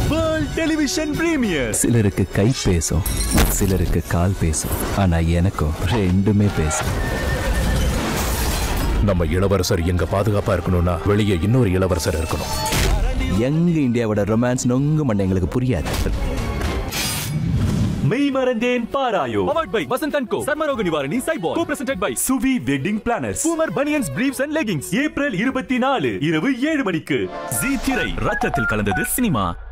World television premier. சிலருக்கு கை பேசும், சிலருக்கு கால் பேசும், ஆனா எனக்கும் ரெண்டுமே பேசும். நம்ம இளவரசர் எங்க பாதுகாப்பா இருக்கணும்னா வெளியே இன்னொரு இளவரசர் இருக்கணும். யங் இந்தியாவோட ரொமான்ஸ் நொங்கு மண்ண எங்களுக்கு புரியாது. மெய் மறந்தேன் பாராயோ. Powered by Vasant & Co. சர்மரோக நிவாரணி Saibol. Co-presented by Suvi wedding planners. Poomer banians briefs and leggings. April 24 இரவு 7 மணிக்கு. ஜீ திரை. ரத்தத்தில் கலந்தது சினிமா.